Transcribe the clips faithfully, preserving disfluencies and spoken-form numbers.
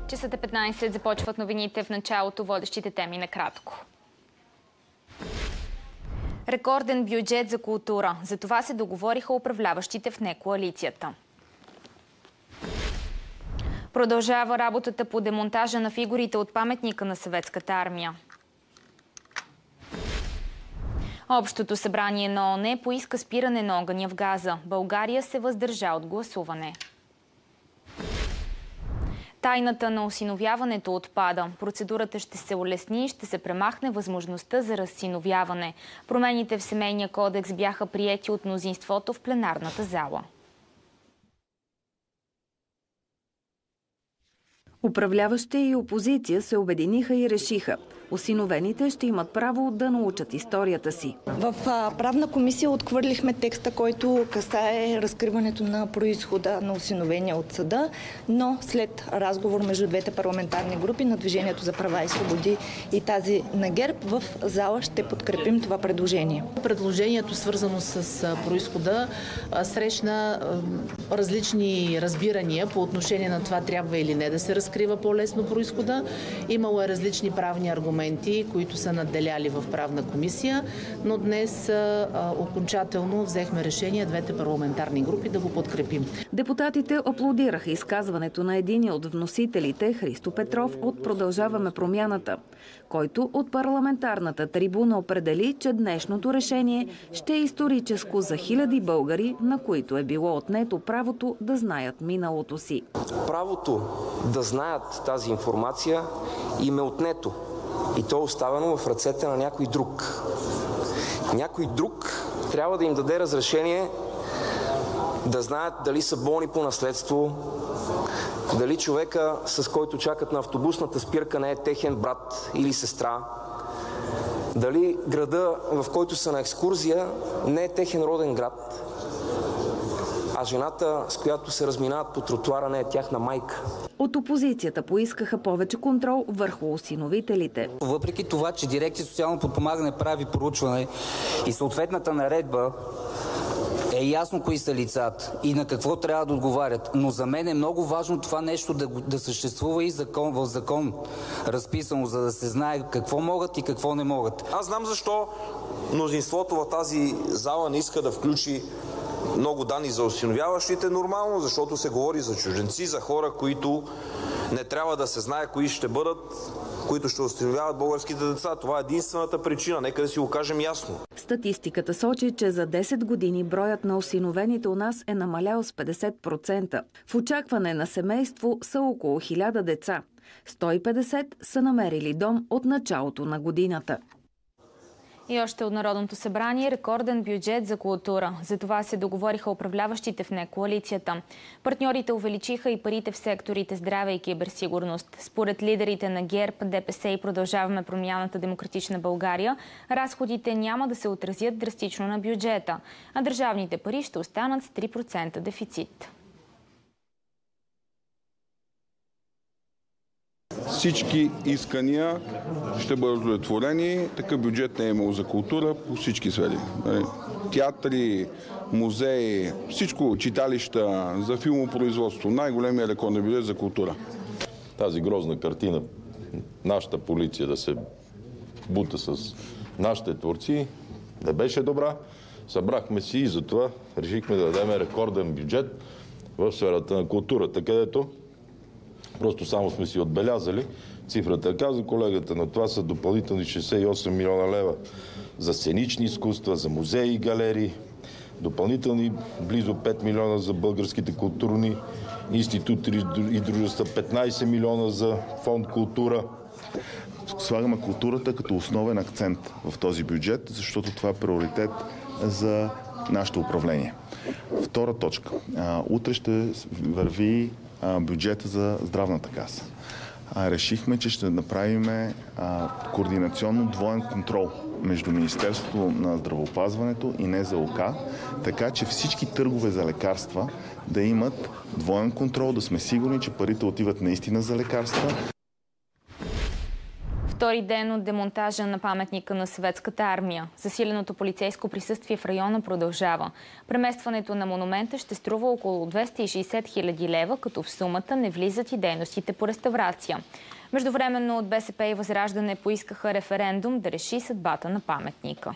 Часът е петнайсет, започват новините. В началото водещите теми накратко. Рекорден бюджет за култура. За това се договориха управляващите в некоалицията. Продължава работата по демонтажа на фигурите от паметника на Съветската армия. Общото събрание на ООН поиска спиране на огъня в Газа. България се въздържа от гласуване. Тайната на осиновяването отпада. Процедурата ще се улесни и ще се премахне възможността за разсиновяване. Промените в Семейния кодекс бяха приети от мнозинството в пленарната зала. Управляващи и опозиция се обединиха и решиха: осиновените ще имат право да научат историята си. В правна комисия отхвърлихме текста, който касае разкриването на произхода на осиновения от съда, но след разговор между двете парламентарни групи на Движението за права и свободи и тази на ГЕРБ, в зала ще подкрепим това предложение. Предложението, свързано с произхода, срещна различни разбирания по отношение на това трябва или не да се разкрива по-лесно произхода. Имало е различни правни аргументи, които са надделяли в правна комисия, но днес а, окончателно взехме решение двете парламентарни групи да го подкрепим. Депутатите аплодираха изказването на един от вносителите, Христо Петров от Продължаваме промяната, който от парламентарната трибуна определи, че днешното решение ще е историческо за хиляди българи, на които е било отнето правото да знаят миналото си. Правото да знаят тази информация им е отнето. И то е оставено в ръцете на някой друг. Някой друг трябва да им даде разрешение да знаят дали са болни по наследство, дали човека, с който чакат на автобусната спирка, не е техен брат или сестра, дали града, в който са на екскурзия, не е техен роден град, а жената, с която се разминават по тротуара, не е тяхна майка. От опозицията поискаха повече контрол върху осиновителите. Въпреки това, че дирекция социално подпомагане прави проучване и съответната наредба е ясно кои са лицата и на какво трябва да отговарят. Но за мен е много важно това нещо да, да съществува и закон, в закон разписано, за да се знае какво могат и какво не могат. Аз знам защо мнозинството в тази зала не иска да включи много данни за осиновяващите. Нормално, защото се говори за чужденци, за хора, които не трябва да се знае кои ще бъдат, които ще осиновяват българските деца. Това е единствената причина. Нека да си го кажем ясно. Статистиката сочи, че за десет години броят на осиновените у нас е намалял с петдесет процента. В очакване на семейство са около хиляда деца. сто и петдесет са намерили дом от началото на годината. И още от Народното събрание рекорден бюджет за култура. За това се договориха управляващите в некоалицията. Партньорите увеличиха и парите в секторите здраве и киберсигурност. Според лидерите на ГЕРБ, ДПС и Продължаваме промяната Демократична България, разходите няма да се отразят драстично на бюджета, а държавните пари ще останат с три процента дефицит. Всички искания ще бъдат удовлетворени. Такъв бюджет не е имало за култура по всички сфери. Театри, музеи, всичко, читалища, за филмопроизводство. Най-големия рекорден бюджет за култура. Тази грозна картина, нашата полиция да се бута с нашите творци, не беше добра. Събрахме си и затова решихме да дадем рекорден бюджет в сферата на културата, където просто само сме си отбелязали цифрата. Каза колегата, на това са допълнителни шестдесет и осем милиона лева за сценични изкуства, за музеи и галерии, допълнителни близо пет милиона за българските културни институти и дружества, петнайсет милиона за фонд култура. Слагаме културата като основен акцент в този бюджет, защото това е приоритет за нашето управление. Втора точка. Утре ще върви бюджета за здравната каса. Решихме, че ще направим координационно двоен контрол между Министерството на здравеопазването и НЗОК, така че всички търгове за лекарства да имат двоен контрол, да сме сигурни, че парите отиват наистина за лекарства. Втори ден от демонтажа на паметника на Съветската армия. Засиленото полицейско присъствие в района продължава. Преместването на монумента ще струва около двеста и шейсет хиляди лева, като в сумата не влизат и дейностите по реставрация. Междувременно от БСП и Възраждане поискаха референдум да реши съдбата на паметника.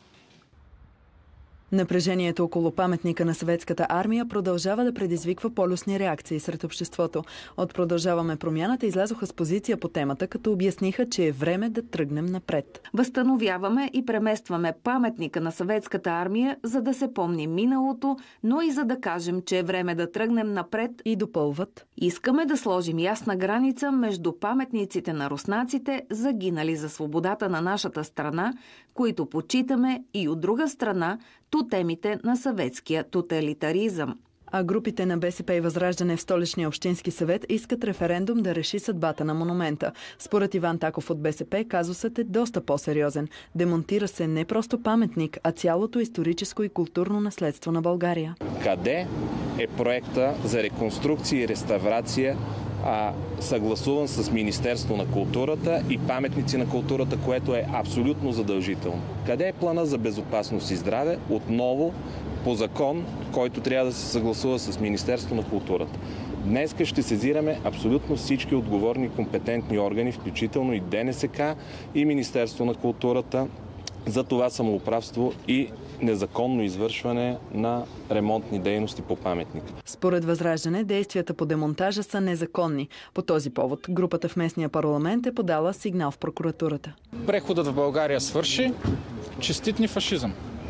Напрежението около паметника на Съветската армия продължава да предизвиква полюсни реакции сред обществото. От Продължаваме промяната излязоха с позиция по темата, като обясниха, че е време да тръгнем напред. Възстановяваме и преместваме паметника на Съветската армия, за да се помни миналото, но и за да кажем, че е време да тръгнем напред. И допълват: искаме да сложим ясна граница между паметниците на руснаците, загинали за свободата на нашата страна, които почитаме, и от друга страна тотемите на съветския тоталитаризъм. А групите на БСП и Възраждане в Столичния общински съвет искат референдум да реши съдбата на монумента. Според Иван Таков от БСП, казусът е доста по-сериозен. Демонтира се не просто паметник, а цялото историческо и културно наследство на България. Къде е проекта за реконструкция и реставрация, а, съгласуван с Министерство на културата и паметници на културата, което е абсолютно задължително? Къде е плана за безопасност и здраве? Отново по закон, който трябва да се съгласува с Министерство на културата. Днес ще сезираме абсолютно всички отговорни компетентни органи, включително и ДНСК и Министерство на културата, за това самоуправство и незаконно извършване на ремонтни дейности по паметника. Според Възраждане, действията по демонтажа са незаконни. По този повод групата в местния парламент е подала сигнал в прокуратурата. Преходът в България свърши. Честит ни фашизъм.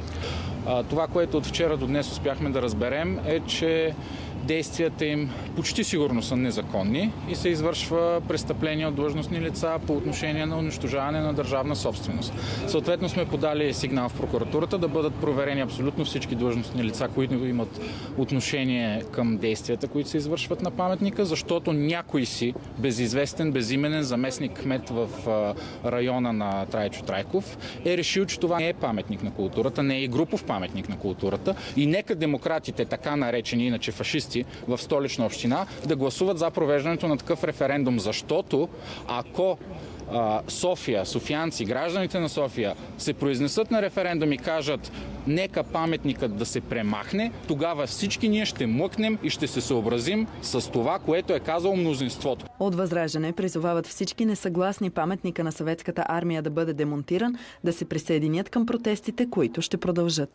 Това, което от вчера до днес успяхме да разберем, е, че действията им почти сигурно са незаконни и се извършва престъпление от длъжностни лица по отношение на унищожаване на държавна собственост. Съответно сме подали сигнал в прокуратурата да бъдат проверени абсолютно всички длъжностни лица, които имат отношение към действията, които се извършват на паметника, защото някой си безизвестен, безименен заместник кмет в района на Трайчо Трайков е решил, че това не е паметник на културата, не е и групов паметник на културата и нека демократите, така наречени иначе фашисти, в Столична община, да гласуват за провеждането на такъв референдум, защото ако а, София, софиянци, гражданите на София се произнесат на референдум и кажат нека паметникът да се премахне, тогава всички ние ще млъкнем и ще се съобразим с това, което е казало мнозинството. От Възраждане призовават всички несъгласни паметника на Съветската армия да бъде демонтиран, да се присъединят към протестите, които ще продължат.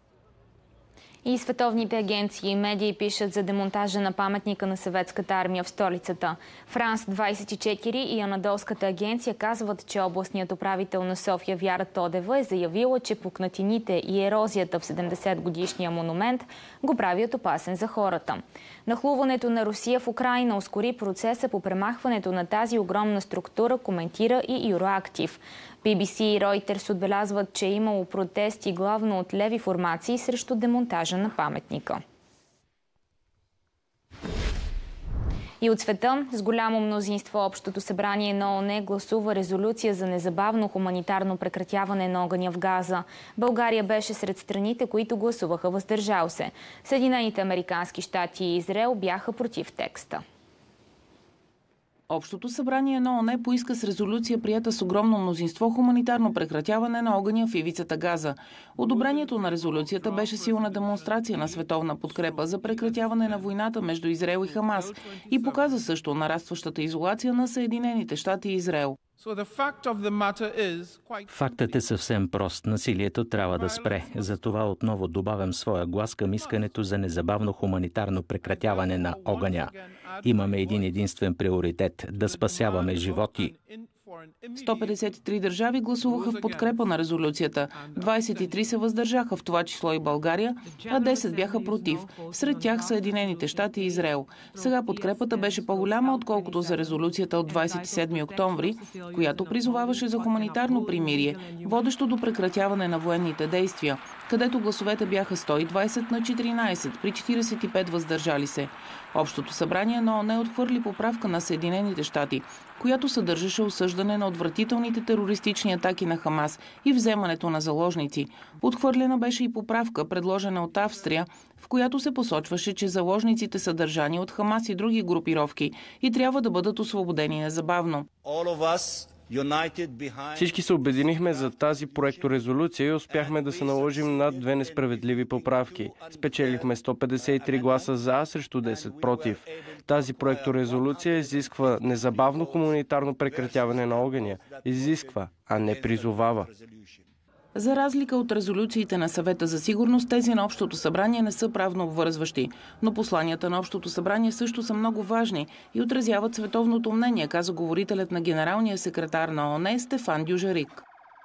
И световните агенции и медии пишат за демонтажа на паметника на Съветската армия в столицата. Франс двайсет и четири и Анадолската агенция казват, че областният управител на София Вяра Тодева е заявила, че пукнатините и ерозията в седемдесет годишния монумент го правят опасен за хората. Нахлуването на Русия в Украйна ускори процеса по премахването на тази огромна структура, коментира и Юроактив. Би Би Си и Reuters отбелязват, че е имало протести главно от леви формации срещу демонтажа на паметника. И от света, с голямо мнозинство Общото събрание на ООН гласува резолюция за незабавно хуманитарно прекратяване на огъня в Газа. България беше сред страните, които гласуваха въздържал се. Съединените американски щати и Израел бяха против текста. Общото събрание на ООН поиска с резолюция, приета с огромно мнозинство, хуманитарно прекратяване на огъня в ивицата Газа. Одобрението на резолюцията беше силна демонстрация на световна подкрепа за прекратяване на войната между Израел и Хамас и показа също нарастващата изолация на Съединените щати и Израел. Фактът е съвсем прост. Насилието трябва да спре. Затова отново добавям своя глас към искането за незабавно хуманитарно прекратяване на огъня. Имаме един единствен приоритет – да спасяваме животи. сто петдесет и три държави гласуваха в подкрепа на резолюцията. двайсет и три се въздържаха, в това число и България, а десет бяха против. Сред тях Съединените щати и Израел. Сега подкрепата беше по-голяма, отколкото за резолюцията от двайсет и седми октомври, която призоваваше за хуманитарно примирие, водещо до прекратяване на военните действия, където гласовете бяха сто и двайсет на четиринайсет при четирийсет и пет въздържали се. Общото събрание на ООН отхвърли поправка на Съединените щати, която съдържаше осъждане на отвратителните терористични атаки на Хамас и вземането на заложници. Отхвърлена беше и поправка, предложена от Австрия, в която се посочваше, че заложниците са държани от Хамас и други групировки и трябва да бъдат освободени незабавно. Всички се обединихме за тази проекторезолюция и успяхме да се наложим над две несправедливи поправки. Спечелихме сто петдесет и три гласа за срещу десет против. Тази проекторезолюция изисква незабавно хуманитарно прекратяване на огъня. Изисква, а не призовава. За разлика от резолюциите на Съвета за сигурност, тези на Общото събрание не са правно обвързващи. Но посланията на Общото събрание също са много важни и отразяват световното мнение, каза говорителят на генералния секретар на ООН Стефан Дюжарик.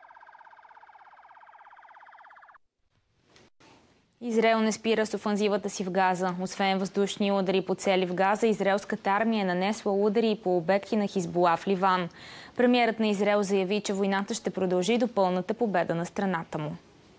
Израел не спира с офанзивата си в Газа. Освен въздушни удари по цели в Газа, израелската армия е нанесла удари и по обекти на Хизбула в Ливан. Премиерът на Израел заяви, че войната ще продължи до пълната победа на страната му.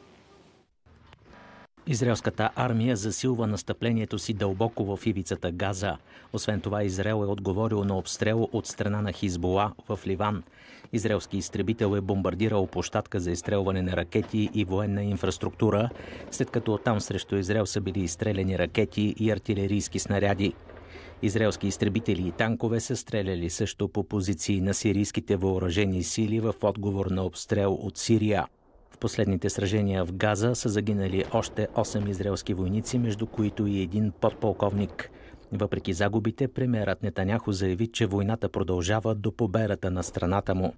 Израелската армия засилва настъплението си дълбоко в ивицата Газа. Освен това, Израел е отговорил на обстрел от страна на Хизбула в Ливан. Израелски изтребител е бомбардирал площадка за изстрелване на ракети и военна инфраструктура, след като оттам срещу Израел са били изстреляни ракети и артилерийски снаряди. Израелски изтребители и танкове са стреляли също по позиции на сирийските въоръжени сили в отговор на обстрел от Сирия. В последните сражения в Газа са загинали още осем израелски войници, между които и един подполковник. Въпреки загубите, премиерът Нетаняху заяви, че войната продължава до победата на страната му.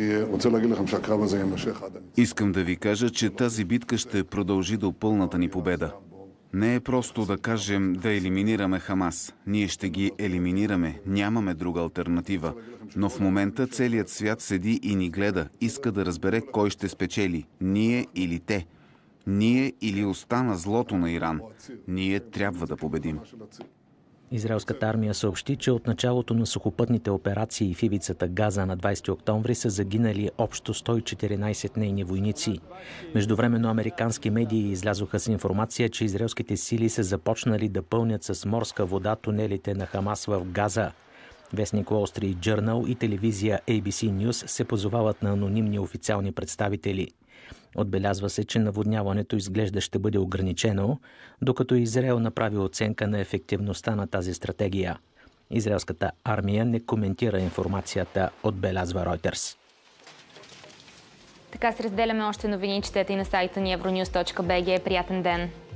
Искам да ви кажа, че тази битка ще продължи до пълната ни победа. Не е просто да кажем да елиминираме Хамас. Ние ще ги елиминираме. Нямаме друга алтернатива. Но в момента целият свят седи и ни гледа. Иска да разбере кой ще спечели. Ние или те. Ние или остана злото на Иран. Ние трябва да победим. Израелската армия съобщи, че от началото на сухопътните операции в ивицата Газа на двайсети октомври са загинали общо сто и четиринайсет нейни войници. Междувременно американски медии излязоха с информация, че израелските сили са започнали да пълнят с морска вода тунелите на Хамас в Газа. Вестник Wall Street Journal и телевизия Ей Би Си News се позовават на анонимни официални представители. Отбелязва се, че наводняването изглежда ще бъде ограничено, докато Израел направи оценка на ефективността на тази стратегия. Израелската армия не коментира информацията, отбелязва Reuters. Така се разделяме още новини, четете и на сайта ни евронюс точка би джи. Приятен ден!